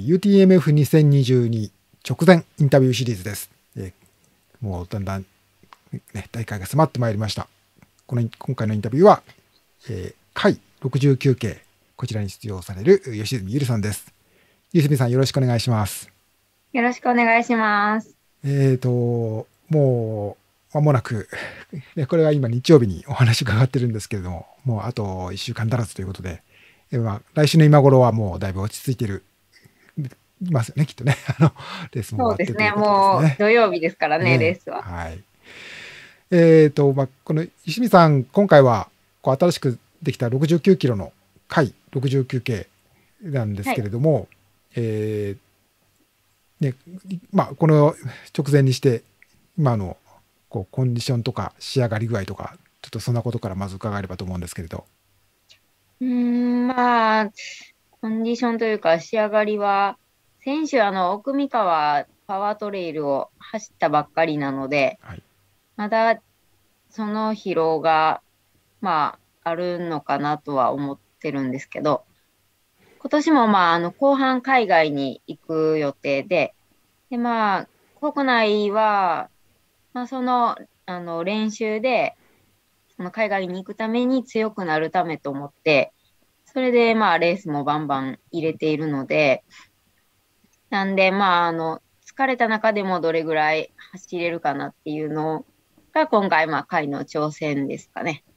UTMF2022 直前インタビューシリーズです。もうだんだん、ね、大会が迫ってまいりました。今回のインタビューは、回69系、こちらに出場される吉住ゆりさんです。吉住さん、よろしくお願いします。 よろしくお願いします。 もう間もなく、これは今日曜日にお話伺ってるんですけれども、もうあと1週間足らずということで、来週の今頃はもうだいぶ落ち着いていますよね、きっとね。レースも終わってそうですね。 ということですもうね。 土曜日ですからね、レーねスは。 はい。この石見さん、今回は新しくできた69キロの回69系なんですはい。 けれども、ね、この直前にして、今のコンディションとか仕上がり具合とか、ちょっとそんなことからまず伺えればと思うんですけれど。 コンディションというか仕上がりは、先週奥三河パワートレイルを走ったばっかりなので、 はい。 まだその疲労が、あるのかなとは思ってるんですけど、今年も後半海外に行く予定で、国内は、練習で、その海外に行くために強くなるためと思って、それでレースもバンバン入れているので、なんで疲れた中でもどれぐらい走れるかなっていうのが今回回の挑戦ですかね。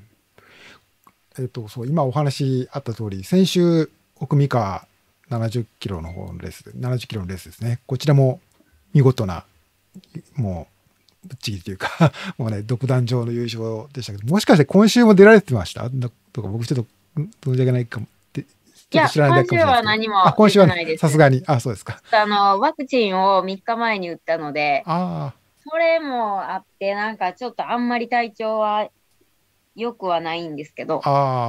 そう、今お話あった通り、先週、奥三河70キロの方のレースで、70キロのレースですね。こちらも見事な、もう、ぶっちぎりというかもうね、独壇場の優勝でしたけど、もしかして今週も出られてましたとか、僕ちょっと、存じ上げないかもって、ちょっといや、 知らないだけか今週はもしれないですけど。 何も出今週はね、 てないです。 さすがに、そうですか。 ワクチンを3日前に打ったので、 あそれもあって、なんかちょっとあんまり体調は良くはないんですけど、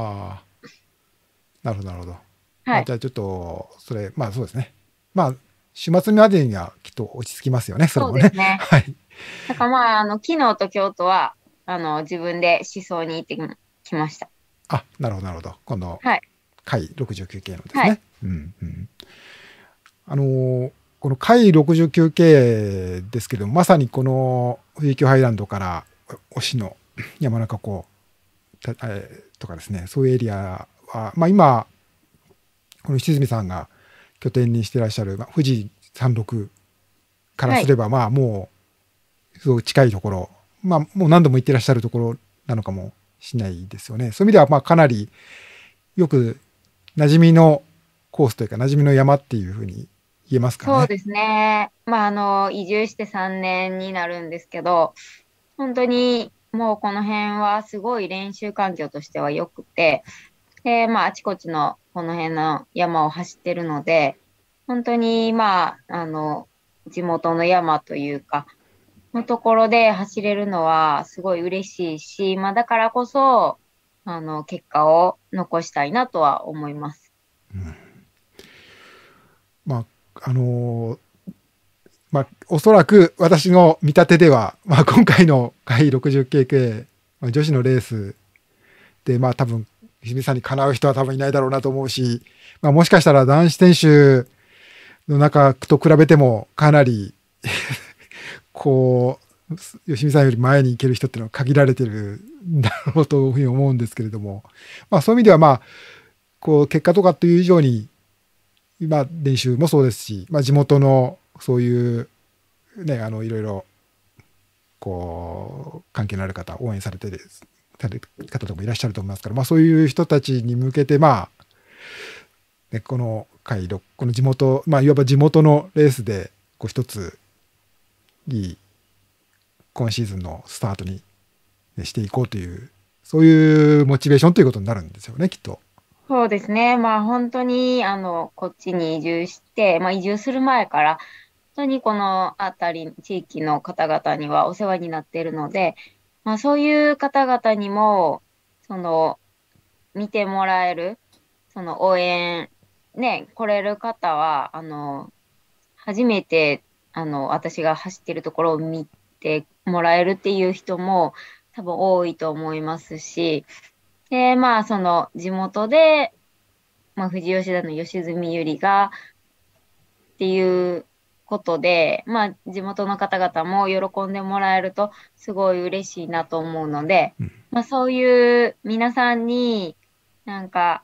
なるほど、なるほど。 はい。 じゃあちょっと、それ、そうですね。週末までにはきっと落ち着きますよね、それそうもね。 ですね。 はい。 だから昨日と今日とは、自分で思想に行ってきました。 なるほど、なるほど。今度、 はい。 回69系のですはい。 ね。うんうん。あのーこの回69系ですけど、まさにこの富士急ハイランドから忍野、山中湖とかですね、そういうエリアは、今、この石泉さんが拠点にしてらっしゃる、富士山麓からはい。 すれば、もう、すごく近いところ、もう何度も行ってらっしゃるところなのかもしれないですよね。そういう意味では、かなりよく馴染みのコースというか、馴染みの山っていうふうに言えますかね。 そうですね。移住して3年になるんですけど、本当にもうこの辺はすごい練習環境としては良くて、で、あちこちのこの辺の山を走ってるので、本当に地元の山というか、のところで走れるのはすごい嬉しいし、だからこそ、結果を残したいなとは思います。 まあ、あのーおそらく私の見立てでは、今回の回60系系、女子のレースで、多分、ひみさんにかなう人は多分いないだろうなと思うし、もしかしたら男子選手の中と比べてもかなりこ吉見さんより前に行ける人っていうのは限られてるんだろうというふうに思うんですけれども、そういう意味では結果とかっていう以上に、練習もそうですし、地元のそういうね、いろいろ関係のある方、応援される方とかもいらっしゃると思いますから、そういう人たちに向けて、ね、この回路、この地元、いわば地元のレースで、一ついい今シーズンのスタートに、ね、していこうという、そういうモチベーションということになるんですよね、きっと。 そうですね。本当に、こっちに移住して、移住する前から、本当にこの辺り、地域の方々にはお世話になっているので、そういう方々にも、その、見てもらえる、その応援、ね、来れる方は、初めて、私が走ってるところを見てもらえるっていう人も多分多いと思いますし、で、地元で、富士吉田の吉住ゆりが、 っていうことで、まあ、地元の方々も喜んでもらえるとすごい嬉しいなと思うので、 うんまあ、そういう皆さんになんか、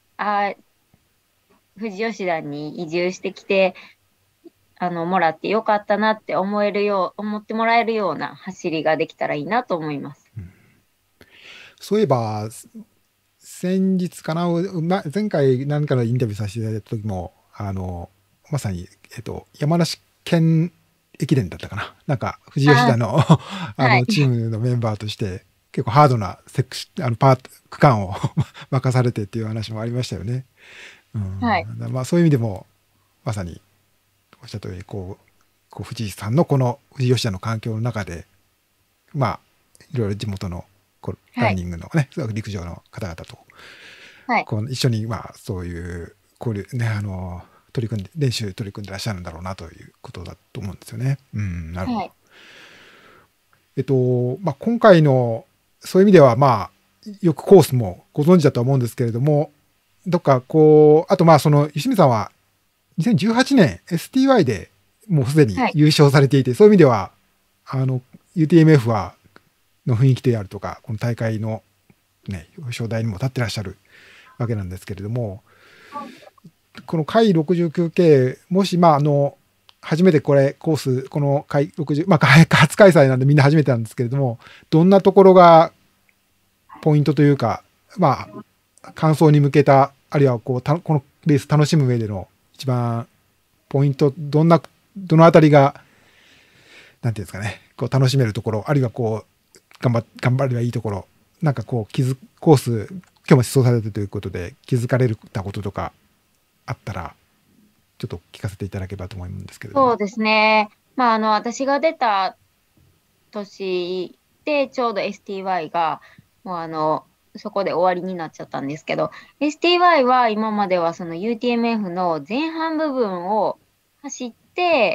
富士吉田に移住してきて、もらってよかったなって思ってもらえるような走りができたらいいなと思います。 そういえば、先日かな、前回何かのインタビューさせていただいた時も、まさに、山梨県駅伝だったかな。なんか、富士吉あ、 田のはい。 チームのメンバーとして、結構ハードなセクシ、区間を任されてっていう話もありましたよね。うはい。 ん。まあ、そういう意味でも、まさに、おっしゃったように、富士山のこの富士吉田の環境の中で、まあ、いろいろ地元のラはい。 ンニングのね、陸上の方々とはい。 一緒に、まあ、そういう交流ね、練習取り組んでらっしゃるんだろうなということだと思うんですよね。うん、なるほど。 はい。 まあ、今回の、そういう意味では、まあ、よくコースもご存知だと思うんですけれども、どっかあとまあ、石見さんは2018年 STY でもうすでにはい。 優勝されていて、そういう意味では、あの、UTMF の雰囲気であるとか、この大会のね、表彰台にも立ってらっしゃるわけなんですけれども、この回 69K、もし、まあ、初めてコース、この回60、まあ、初開催なんでみんな初めてなんですけれども、どんなところがポイントというか、まあ、完走に向けた、あるいはこのレース楽しむ上での一番ポイント、どのあたりが、なんていうんですかね、楽しめるところ、あるいは頑張ればいいところ、なんかコース、今日も思想されてるということで、気づかれたこととかあったら、ちょっと聞かせていただければと思うんですけれども。 そうですね。まあ、私が出た年で、ちょうど STY が、もうそこで終わりになっちゃったんですけど、STY は今まではその UTMF の前半部分を走って、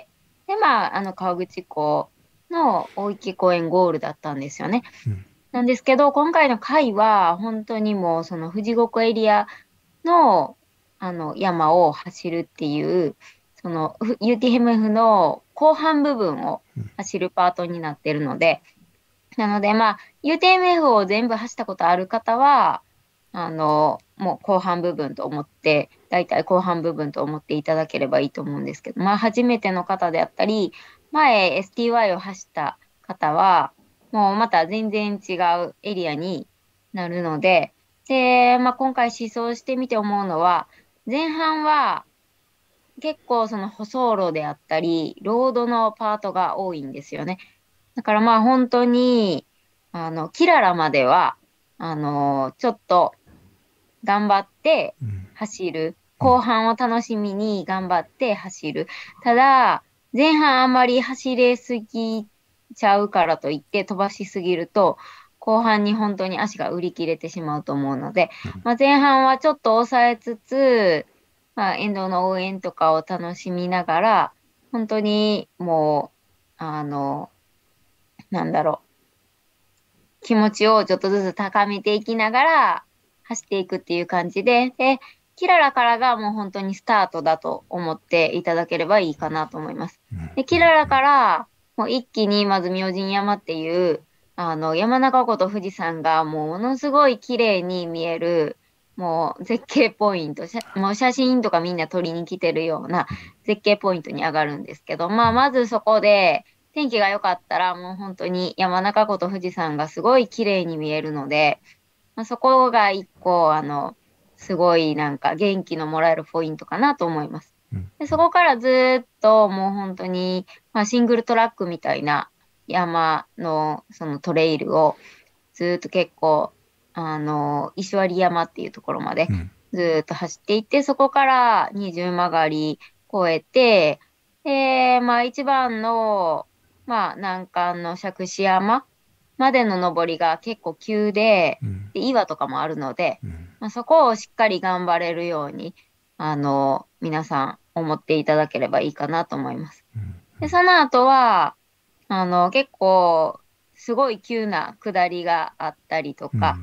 で、まあ、川口湖の大池公園ゴールだったんですよね。 うん。 なんですけど、今回の回は、本当にもう、その富士五湖エリアの、山を走るっていう、その UTMF の後半部分を走るパートになってるので、なので、まあ、UTMF を全部走ったことある方は、もう後半部分と思って、だいたい後半部分と思っていただければいいと思うんですけど、まあ、初めての方であったり、前 STY を走った方は、もうまた全然違うエリアになるので、で、まあ、今回試走してみて思うのは、前半は結構その舗装路であったり、ロードのパートが多いんですよね。だからまあ本当に、キララまでは、ちょっと頑張ってうん。 走る。 うん。 後半を楽しみに頑張って走る。ただ、前半あんまり走れすぎちゃうからといって飛ばしすぎると、後半に本当に足が売り切れてしまうと思うので、まあ、前半はちょっと抑えつつ、まあ、沿道の応援とかを楽しみながら、本当にもう、なんだろ気持ちをちょっとずつ高めていきながら走っていくっていう感じで、キララからがもう本当にスタートだと思っていただければいいかなと思います。 うん。 で、キララからもう一気にまず明神山っていう、山中湖と富士山がもうものすごい綺麗に見える、もう絶景ポイント、もう写真とかみんな撮りに来てるような絶景ポイントに上がるんですけど、まあ、まずそこで、天気が良かったら、もう本当に山中湖と富士山がすごい綺麗に見えるので、まあ、そこが一個、すごいなんか元気のもらえるポイントかなと思います。 うん。 で、そこからずーっともう本当に、まあ、シングルトラックみたいな山のそのトレイルをずーっと結構、石割山っていうところまでうん。 ずーっと走っていって、そこから二重曲がり越えて、で、まあ一番の、まあ難関の杓子山までの登りが結構急で、 うん。 で、岩とかもあるので、 うん。 まあ、そこをしっかり頑張れるように、皆さん思っていただければいいかなと思います。で、その後は、結構、すごい急な下りがあったりとか、 うん。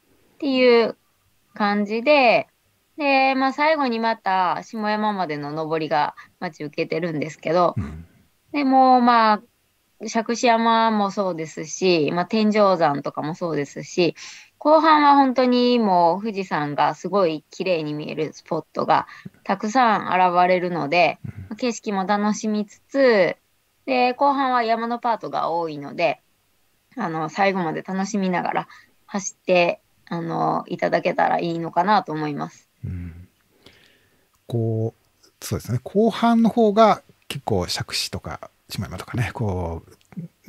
まあ走れる下りがあったりっていう感じで、 で、まあ、最後にまた下山までの登りが待ち受けてるんですけど、 うん。 でもまあ、釈子山もそうですし、まあ、天井山とかもそうですし、後半は本当にもう富士山がすごい綺麗に見えるスポットがたくさん現れるので、景色も楽しみつつ、で、後半は山のパートが多いので、最後まで楽しみながら走って、いただけたらいいのかなと思います。 うん。こそうですね。後半の方が結構杓子とか下山とかね、うん、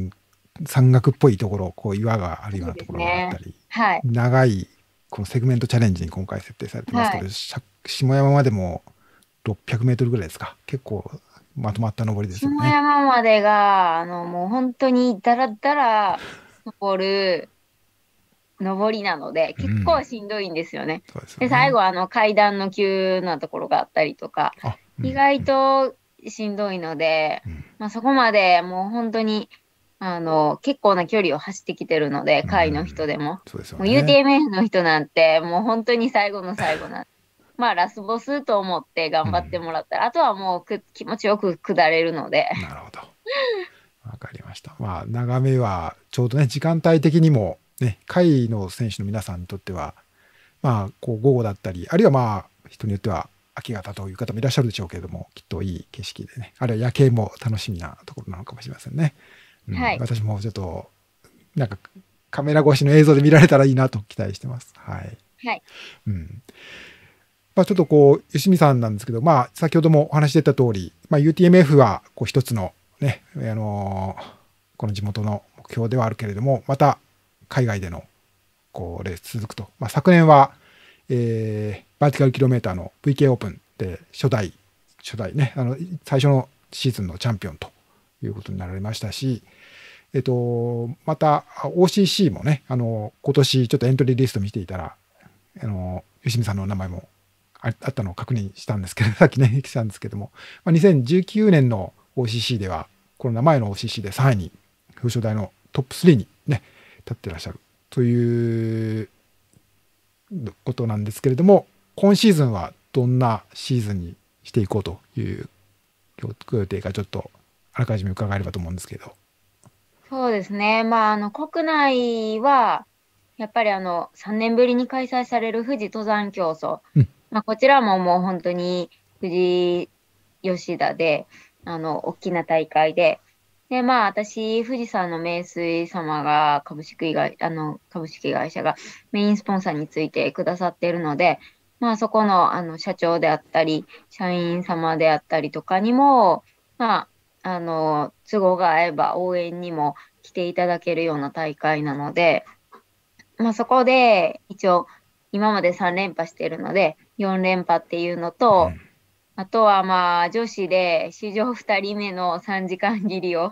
山岳っぽいところ、岩があるようそうでなところがあったすね。 り、 はい。 長いこのセグメントチャレンジに今回設定されてますけど、 はい。 下山までも600メートルぐらいですか。結構まとまった登りです下よね。 山までが、もう本当にだらだら登る登りなので、結うん。 構しんどいんですよね。 そうですよで、最ね。 後、階段の急なところがあったりとか、 あ、うん。 意外としんどいので、 うん。 まあ、そこまでもう本当に、結構な距離を走ってきてるので、 う会の人ん。 でも。 そうですよもうね。 UTMF の人なんて、もう本当に最後の最後なんまあ、ラスボスと思って頑張ってうん。 もらったら、あとはもう気持ちよく下れるので。 なるほど。わかりました。まあ、眺めは、ちょうどね、時間帯的にも、ね、下位の選手の皆さんにとっては、まあ、午後だったり、あるいはまあ、人によっては明け方という方もいらっしゃるでしょうけれども、きっといい景色でね、あるいは夜景も楽しみなところなのかもしれませんね。うん、 はい。 私もちょっと、なんか、カメラ越しの映像で見られたらいいなと期待してます。はい。 はい。 うん。まあ、ちょっと吉見さんなんですけど、まあ、先ほどもお話し出た通り、まあ、UTMF は一つのね、この地元の目標ではあるけれども、また海外でのレース続くと。まあ、昨年は、バーティカルキロメーターの VK オープンで初代ね、最初のシーズンのチャンピオンということになられましたし、また OCC もね、今年ちょっとエントリーリスト見ていたら、吉見さんの名前もあったのを確認したんですけど、さっきね、したんですけども、まあ、2019年の OCC では、コロナ前の OCC で3位に、表彰台のトップ3にね、立ってらっしゃるということなんですけれども、今シーズンはどんなシーズンにしていこうという予定がちょっとあらかじめ伺えればと思うんですけど。 そうですね。まあ、国内は、やっぱり3年ぶりに開催される富士登山競争。 うん。 まあ、こちらももう本当に富士吉田で、大きな大会で、で、まあ、私、富士山の名水様が株式会社がメインスポンサーについてくださっているので、まあ、そこの、社長であったり、社員様であったりとかにも、まあ、都合が合えば応援にも来ていただけるような大会なので、まあ、そこで一応今まで3連覇してるので4連覇っていうのと、あとはまあ女子で史上2人目の3時間切りを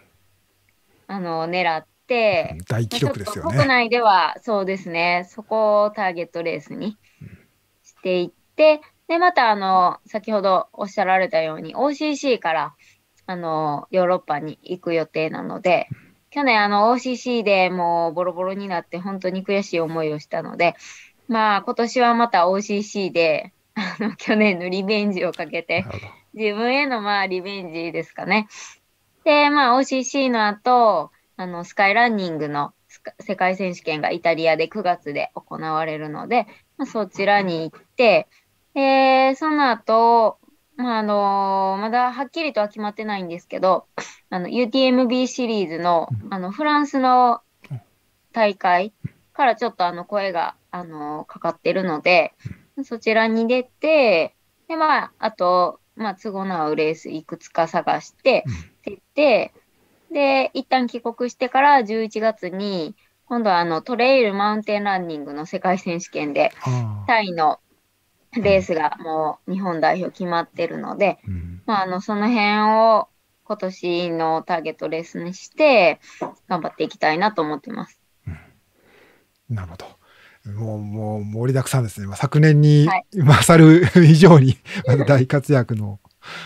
狙って、まあ、 大記録でちょっとすよね。 国内ではそうですね、そこをターゲットレースにしていって、で、また先ほどおっしゃられたように OCC からヨーロッパに行く予定なので、去年OCC でもうボロボロになって本当に悔しい思いをしたので、まあ今年はまた OCC で、去年のリベンジをかけて、 なるほど。 自分へのまあリベンジですかね。で、まあ OCC の後、スカイランニングの世界選手権がイタリアで9月で行われるので、まあ、そちらに行って、その後、まあ、まだはっきりとは決まってないんですけど、UTMB シリーズの、フランスの大会からちょっと声が、かかってるので、そちらに出て、で、まあ、あと、まあ、都合の合うレースいくつか探して、出て、で、一旦帰国してから11月に、今度はトレイルマウンテンランニングの世界選手権で、 ああ。 タイのレースがもう日本代表決まってるので、 うん。 まあ、その辺を今年のターゲットレースにして、頑張っていきたいなと思ってます。 なるほど。もう盛りだくさんですね。まあ、昨年にはい。 勝る以上に、また大活躍の、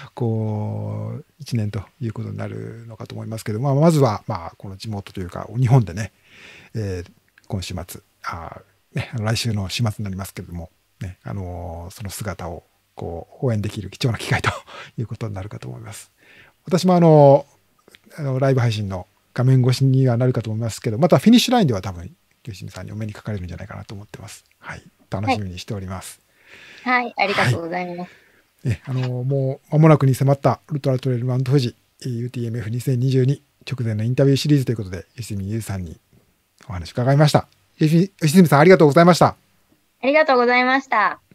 一年ということになるのかと思いますけど、まあ、まずは、まあ、この地元というか、日本でね、今週末、来週の週末になりますけれども、 ね、その姿をこう応援できる貴重な機会ということになるかと思います。私もライブ配信の画面越しにはなるかと思いますけど、またフィニッシュラインでは多分、吉見さんにお目にかかれるんじゃないかなと思ってます。はい。楽しみにしております。 はい、ありがとうございます。 もう間もなくに迫ったウルトラトレイルマウント富士 UTMF2022 直前のインタビューシリーズということで、吉見優さんにお話伺いました。吉住さん、ありがとうございました。 ありがとうございました。